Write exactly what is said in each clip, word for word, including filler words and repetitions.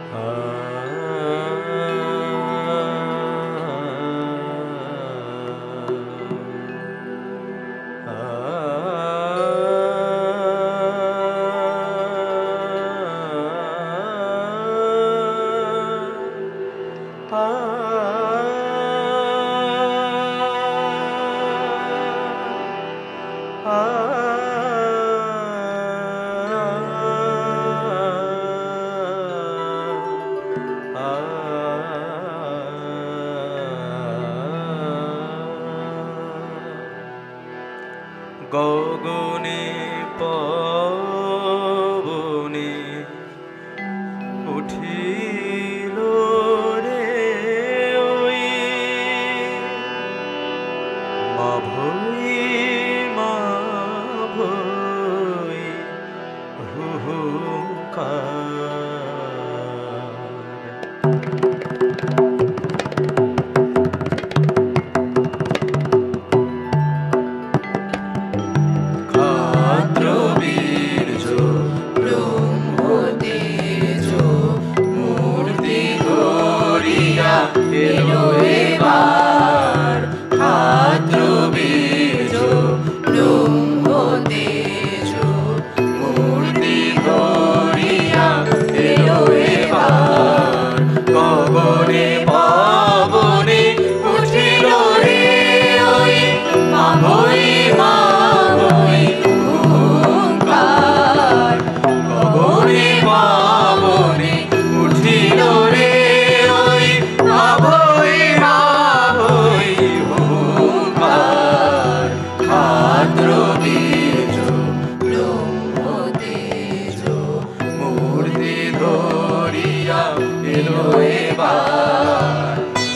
গগনে পবনে উঠিল রে ওই মা ভই মা ভই হুহুকার এলো এবার খাদ্র বীর্য ব্রহ্ম তেজ মূর্তি ধরিয়া এলো এবার গগনে পবনে উঠিল রে ওই মা ভই মা ভই হুঙ্কার গগনে পবনে উঠিল রে এলো এবার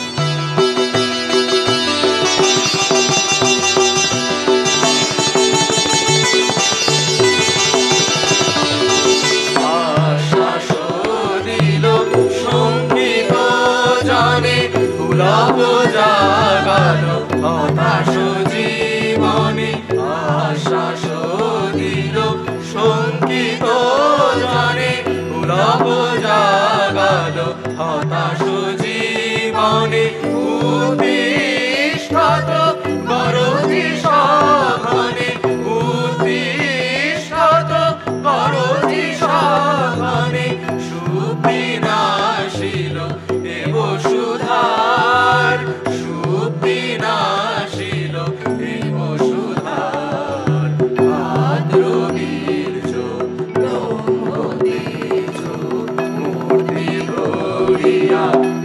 আশ্বাস দিল সঙ্গীত জানে পুলক জাগালো হতাশ জীবনে আশ্বাস দিল সঙ্গীত জানে পুলক জাগালো হতাশ জীবনে উত্তিষ্ঠত গরজি সাধনে উত্তিষ্ঠত গরজি সাধনে সুবিনাশিল এব সুধার সুবিনাশিল এব সুধার ভাদ্র বীর্য ব্রহ্ম তেজ মূর্তি ধরিয়া